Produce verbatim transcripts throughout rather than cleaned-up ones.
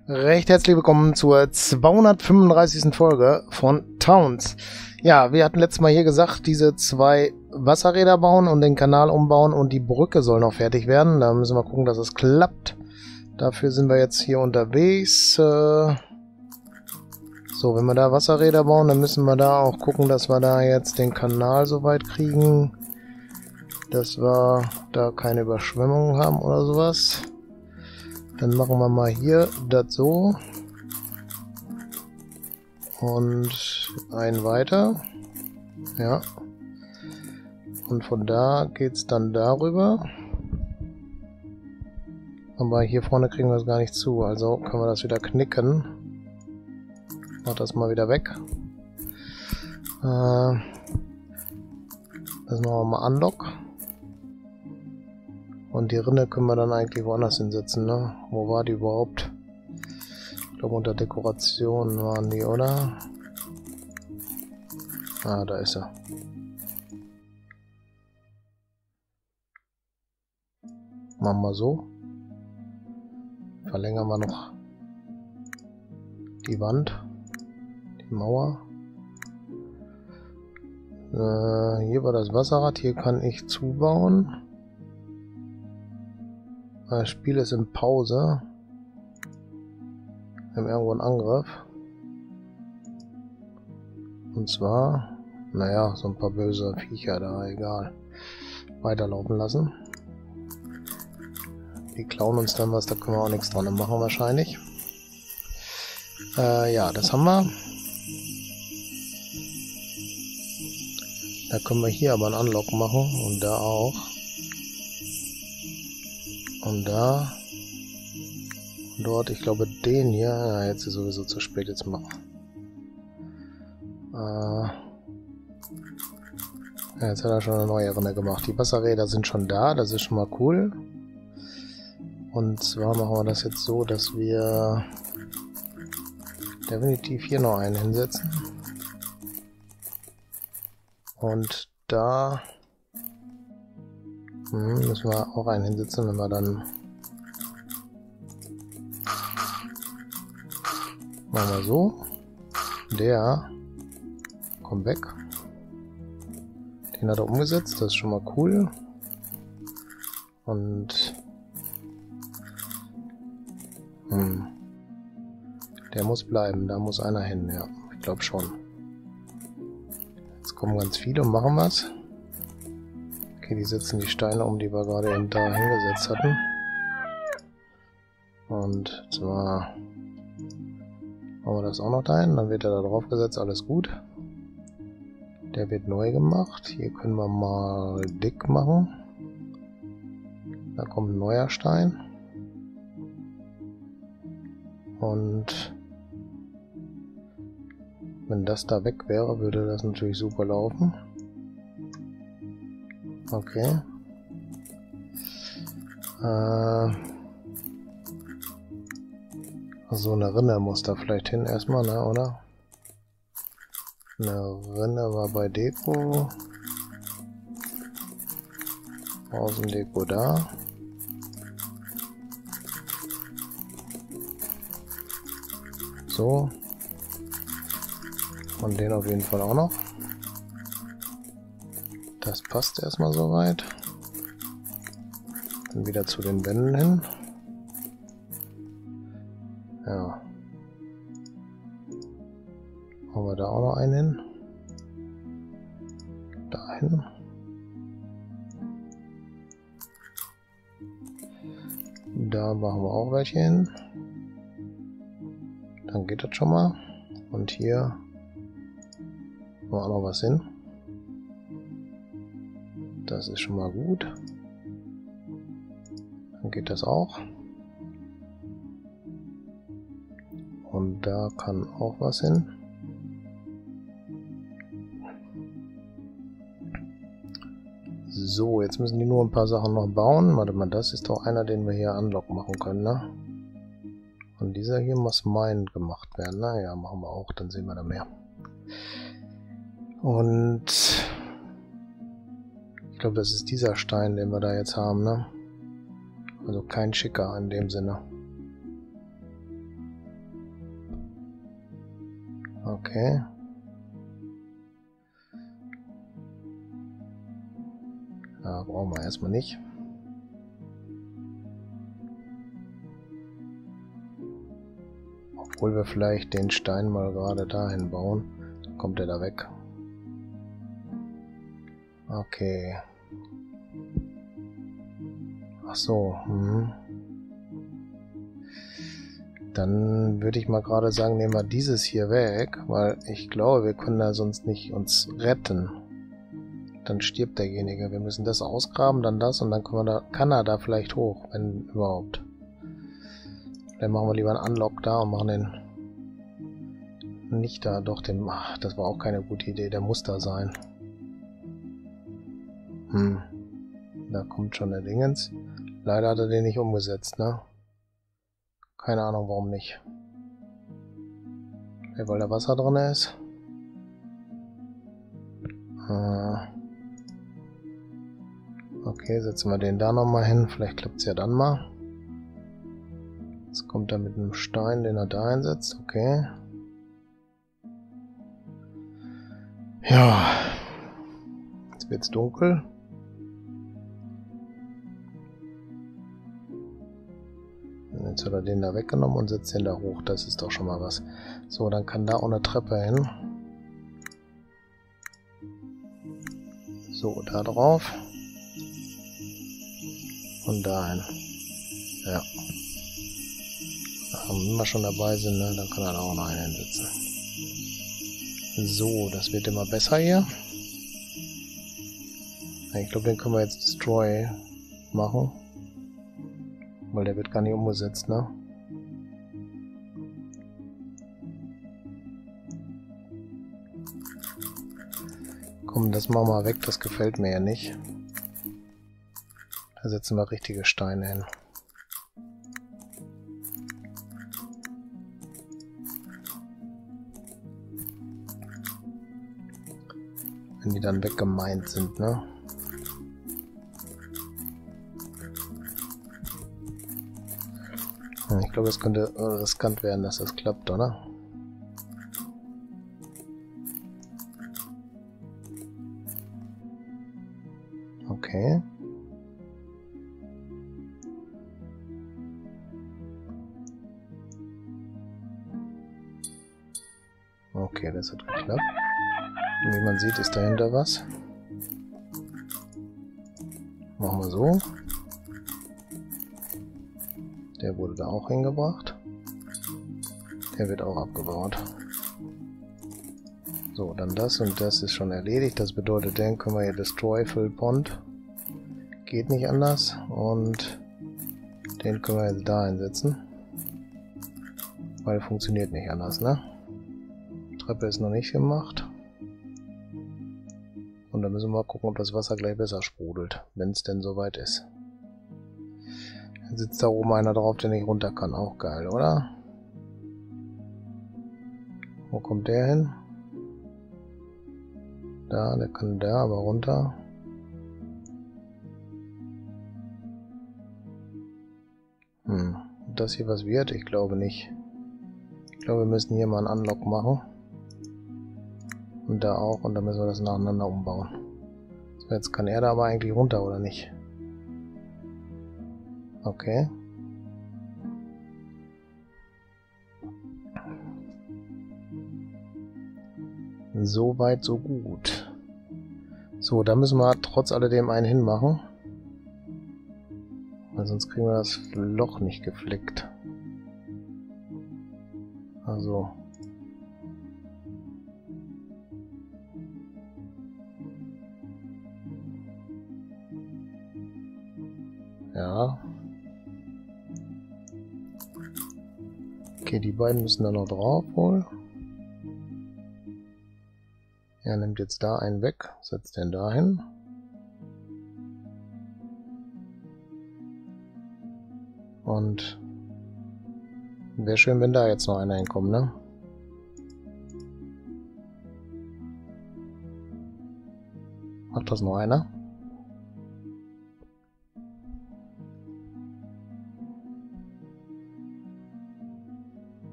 Recht herzlich willkommen zur zweihundertfünfunddreißigsten Folge von Towns. Ja, wir hatten letztes Mal hier gesagt, diese zwei Wasserräder bauen und den Kanal umbauen und die Brücke soll noch fertig werden. Da müssen wir gucken, dass es klappt. Dafür sind wir jetzt hier unterwegs. Äh so, wenn wir da Wasserräder bauen, dann müssen wir da auch gucken, dass wir da jetzt den Kanal so weit kriegen, dass wir da keine Überschwemmungen haben oder sowas. Dann machen wir mal hier das so. Und einen weiter. Ja. Und von da geht's dann darüber. Aber hier vorne kriegen wir es gar nicht zu. Also können wir das wieder knicken. Mach das mal wieder weg. Äh, das machen wir mal Unlock. Und die Rinne können wir dann eigentlich woanders hinsetzen, ne? Wo war die überhaupt? Ich glaube unter Dekoration waren die, oder? Ah, da ist er. Machen wir so. Verlängern wir noch die Wand, die Mauer. Äh, hier war das Wasserrad, hier kann ich zubauen. Das Spiel ist in Pause. Wir haben irgendwo einen Angriff. Und zwar, naja, so ein paar böse Viecher da, egal. Weiterlaufen lassen. Die klauen uns dann was, da können wir auch nichts dran machen wahrscheinlich. Äh, ja, das haben wir. Da können wir hier aber einen Unlock machen und da auch. Und da. Und dort, ich glaube den hier. Ja, jetzt ist sowieso zu spät, jetzt machen. Äh, ja, jetzt hat er schon eine neue Rinne gemacht. Die Wasserräder sind schon da, das ist schon mal cool. Und zwar machen wir das jetzt so, dass wir definitiv hier noch einen hinsetzen. Und da hm, müssen wir auch einen hinsetzen, wenn wir dann machen wir so. Der kommt weg. Den hat er umgesetzt, das ist schon mal cool. Und hm, der muss bleiben, da muss einer hin, ja, ich glaube schon. Jetzt kommen ganz viele und machen was. Okay, die setzen die Steine um, die wir gerade eben da hingesetzt hatten. Und zwar machen wir das auch noch dahin, dann wird er da drauf gesetzt, alles gut. Der wird neu gemacht. Hier können wir mal dick machen. Da kommt ein neuer Stein. Und wenn das da weg wäre, würde das natürlich super laufen. Okay. Äh, so eine Rinne muss da vielleicht hin erstmal, ne, oder? Eine Rinne war bei Deko. Außendeko da. So. Und den auf jeden Fall auch noch. Das passt erstmal soweit. Dann wieder zu den Wänden hin. Ja. Machen wir da auch noch einen hin. Dahin. Da machen wir auch welche hin. Dann geht das schon mal. Und hier machen wir auch noch was hin. Das ist schon mal gut. Dann geht das auch. Und da kann auch was hin. So, jetzt müssen die nur ein paar Sachen noch bauen. Warte mal, das ist doch einer, den wir hier Unlock machen können, ne? Und dieser hier muss Mine gemacht werden. Naja, machen wir auch, dann sehen wir da mehr. Und ich glaube, das ist dieser Stein, den wir da jetzt haben, ne? Also kein schicker in dem Sinne. Okay. Ja, brauchen wir erstmal nicht. Obwohl wir vielleicht den Stein mal gerade dahin bauen. Dann kommt er da weg. Okay. Ach so. Hm. Dann würde ich mal gerade sagen, nehmen wir dieses hier weg, weil ich glaube, wir können da sonst nicht uns retten. Dann stirbt derjenige. Wir müssen das ausgraben, dann das und dann können wir da, kann er da vielleicht hoch, wenn überhaupt. Dann machen wir lieber einen Unlock da und machen den nicht da, doch den, ach, das war auch keine gute Idee, der muss da sein. Hm, da kommt schon der Dingens. Leider hat er den nicht umgesetzt, ne? Keine Ahnung, warum nicht. Ja, weil da Wasser drin ist. Äh okay, setzen wir den da nochmal hin. Vielleicht klappt es ja dann mal. Jetzt kommt er mit einem Stein, den er da einsetzt. Okay. Ja. Jetzt wird es dunkel. Jetzt hat er den da weggenommen und setzt den da hoch. Das ist doch schon mal was. So, dann kann da auch eine Treppe hin. So, da drauf. Und dahin. Ja. Wenn wir schon dabei sind, ne, dann kann er da auch noch einen hinsetzen. So, das wird immer besser hier. Ich glaube, den können wir jetzt Destroy machen. Weil der wird gar nicht umgesetzt, ne? Komm, das machen wir weg, das gefällt mir ja nicht. Da setzen wir richtige Steine hin. Wenn die dann weggemeint sind, ne? Ich glaube, es könnte riskant werden, dass das klappt, oder? Okay. Okay, das hat geklappt. Und wie man sieht, ist dahinter was. Machen wir so. Der wurde da auch hingebracht. Der wird auch abgebaut. So, dann das und das ist schon erledigt. Das bedeutet, den können wir hier Destroy Fill Pond. Geht nicht anders. Und den können wir jetzt da einsetzen. Weil funktioniert nicht anders, ne? Treppe ist noch nicht gemacht. Und dann müssen wir mal gucken, ob das Wasser gleich besser sprudelt. Wenn es denn soweit ist. Dann sitzt da oben einer drauf, der nicht runter kann. Auch geil, oder? Wo kommt der hin? Da, der kann da, aber runter. Hm, ob das hier was wird? Ich glaube nicht. Ich glaube, wir müssen hier mal einen Unlock machen. Und da auch, und dann müssen wir das nacheinander umbauen. So, jetzt kann er da aber eigentlich runter, oder nicht? Okay. So weit, so gut. So, da müssen wir trotz alledem einen hinmachen. Weil sonst kriegen wir das Loch nicht geflickt. Also. Ja. Okay, die beiden müssen da noch drauf wohl. Er nimmt jetzt da einen weg, setzt den da hin. Und wäre schön, wenn da jetzt noch einer hinkommt, ne? Macht das noch einer?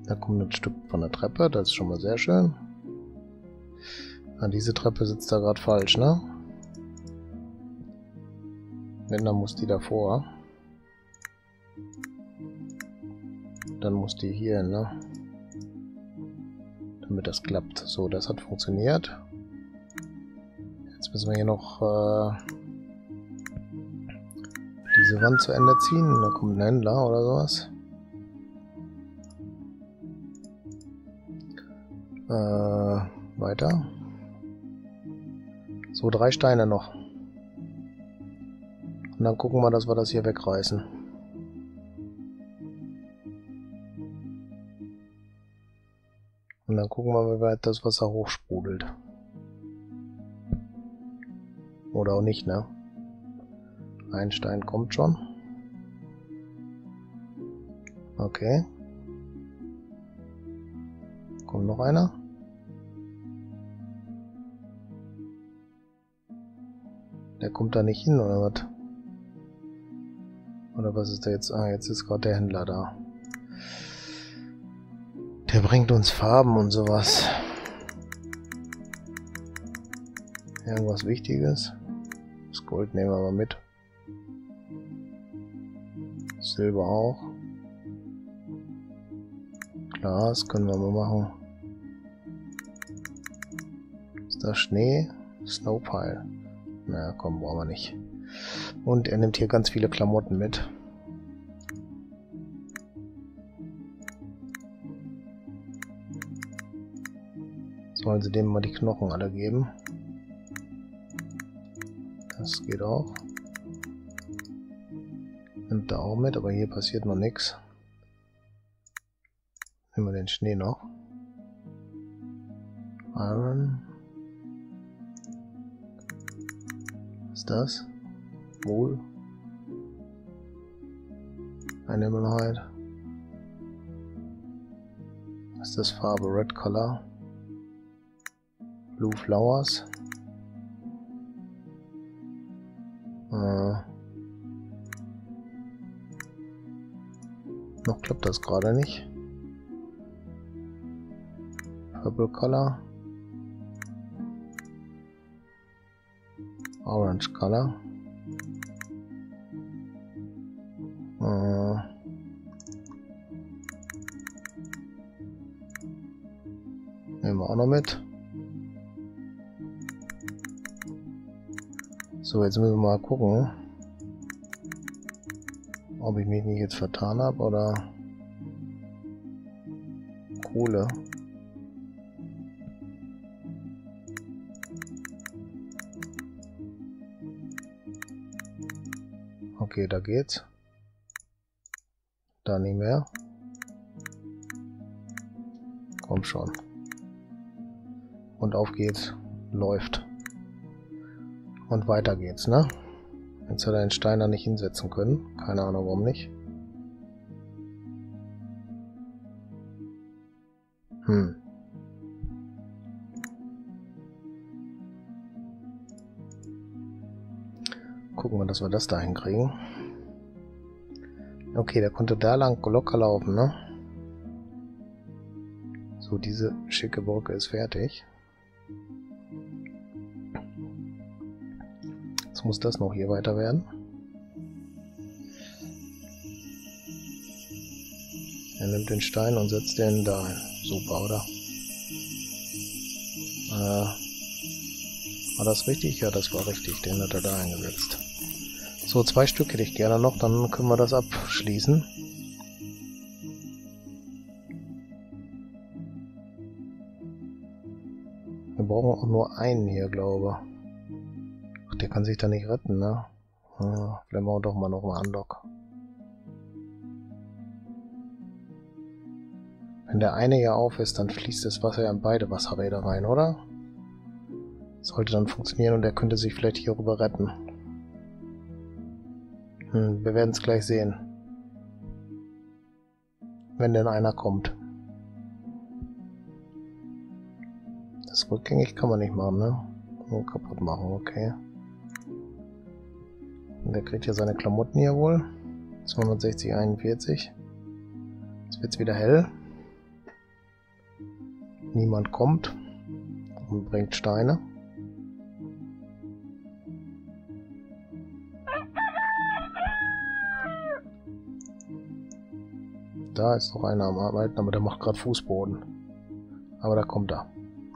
Da kommt ein Stück von der Treppe, das ist schon mal sehr schön. Ah, diese Treppe sitzt da gerade falsch, ne? Wenn, dann muss die davor. Dann muss die hier hin, ne? Damit das klappt. So, das hat funktioniert. Jetzt müssen wir hier noch äh, diese Wand zu Ende ziehen. Da kommt ein Händler oder sowas. Äh, weiter. So, drei Steine noch. Und dann gucken wir, dass wir das hier wegreißen. Und dann gucken wir, wie weit das Wasser hochsprudelt. Oder auch nicht, ne? Ein Stein kommt schon. Okay. Kommt noch einer? Der kommt da nicht hin, oder was? Oder was ist da jetzt? Ah, jetzt ist gerade der Händler da. Der bringt uns Farben und sowas. Irgendwas Wichtiges. Das Gold nehmen wir mal mit. Silber auch. Glas können wir mal machen. Ist da Schnee? Snowpile. Na komm, brauchen wir nicht. Und er nimmt hier ganz viele Klamotten mit. Sollen sie dem mal die Knochen alle geben? Das geht auch. Nimmt er auch mit, aber hier passiert noch nichts. Nehmen wir den Schnee noch. Iron. Was ist das? Wohl. Animalhide. Was ist das? Farbe Red Color. Blue Flowers. Äh. Noch klappt das gerade nicht. Purple Color. Orange Color. Äh. Nehmen wir auch noch mit. So, jetzt müssen wir mal gucken, ob ich mich nicht jetzt vertan habe oder Kohle. Okay, da geht's. Da nicht mehr. Komm schon. Und auf geht's. Läuft. Und weiter geht's, ne? Jetzt hat er den Stein da nicht hinsetzen können. Keine Ahnung, warum nicht. Hm. Gucken wir, dass wir das da hinkriegen. Okay, der konnte da lang locker laufen, ne? So, diese schicke Brücke ist fertig. Jetzt muss das noch hier weiter werden. Er nimmt den Stein und setzt den da hin. Super, oder? Äh, war das richtig? Ja, das war richtig. Den hat er da eingesetzt. So, zwei Stück hätte ich gerne noch, dann können wir das abschließen. Wir brauchen auch nur einen hier, glaube ich. Ach, der kann sich da nicht retten, ne? Hm, vielleicht machen wir doch mal noch mal Unlock. Wenn der eine hier auf ist, dann fließt das Wasser ja in beide Wasserräder rein, oder? Sollte dann funktionieren und er könnte sich vielleicht hier rüber retten. Hm, wir werden es gleich sehen. Wenn denn einer kommt. Das rückgängig kann man nicht machen, ne? Nur kaputt machen, okay. Und der kriegt ja seine Klamotten hier wohl. zweihundertsechzig, einundvierzig. Jetzt wird's wieder hell. niemand kommt und bringt Steine. Da ist noch einer am Arbeiten, aber der macht gerade Fußboden. Aber da kommt er.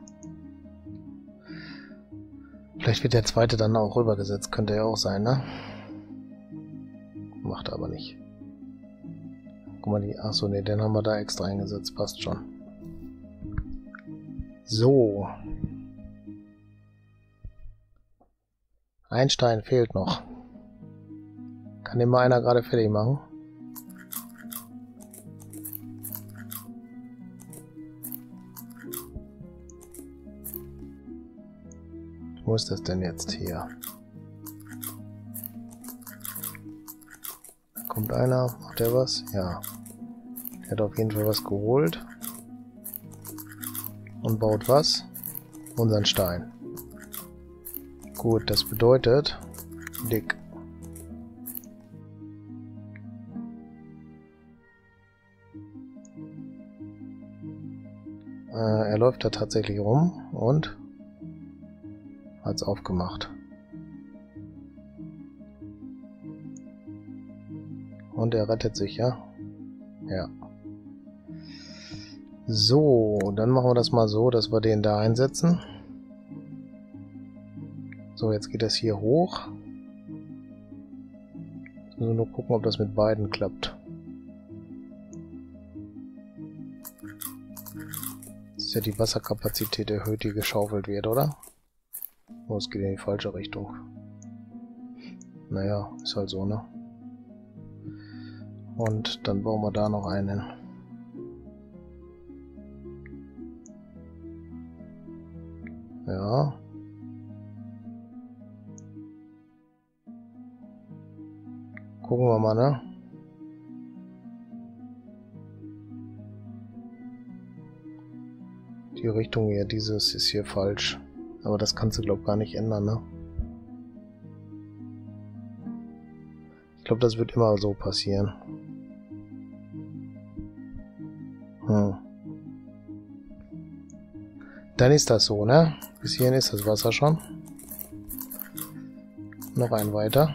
Vielleicht wird der zweite dann auch rübergesetzt, könnte ja auch sein, ne? Macht er aber nicht. Guck mal, die. Achso, ne, den haben wir da extra eingesetzt, passt schon. So. Ein Stein fehlt noch. Kann den mal einer gerade fertig machen? Wo ist das denn jetzt hier? Kommt einer? Macht der was? Ja. Der hat auf jeden Fall was geholt. Und baut was? Unseren Stein. Gut, das bedeutet dick. Äh, er läuft da tatsächlich rum und hat's aufgemacht. Und er rettet sich, ja? Ja. So, dann machen wir das mal so, dass wir den da einsetzen. So, jetzt geht das hier hoch. Jetzt müssen wir nur gucken, ob das mit beiden klappt. Das ist ja die Wasserkapazität erhöht, die geschaufelt wird, oder? Oh, es geht in die falsche Richtung. Naja, ist halt so, ne? Und dann bauen wir da noch einen. Ja. Gucken wir mal, ne? Die Richtung hier, dieses ist hier falsch. Aber das kannst du, glaube ich, gar nicht ändern, ne? Ich glaube, das wird immer so passieren. Hm. Dann ist das so, ne? Bis hierhin ist das Wasser schon. Noch ein weiter.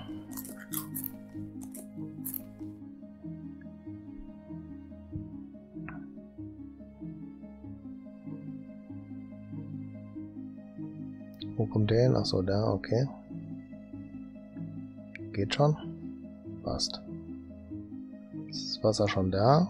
Wo kommt der hin? Achso, da, okay. Geht schon. Passt. Ist das Wasser schon da?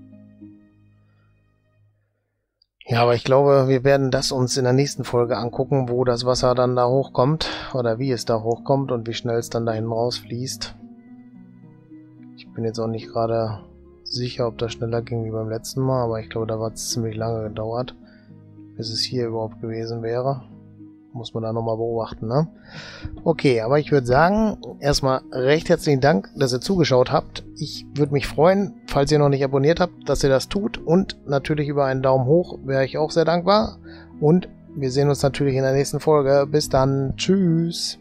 Ja, aber ich glaube, wir werden das uns in der nächsten Folge angucken, wo das Wasser dann da hochkommt. Oder wie es da hochkommt und wie schnell es dann da hinten rausfließt. Ich bin jetzt auch nicht gerade sicher, ob das schneller ging wie beim letzten Mal, aber ich glaube, da hat es ziemlich lange gedauert, bis es hier überhaupt gewesen wäre. Muss man da nochmal beobachten, ne? Okay, aber ich würde sagen, erstmal recht herzlichen Dank, dass ihr zugeschaut habt. Ich würde mich freuen, falls ihr noch nicht abonniert habt, dass ihr das tut. Und natürlich über einen Daumen hoch wäre ich auch sehr dankbar. Und wir sehen uns natürlich in der nächsten Folge. Bis dann. Tschüss.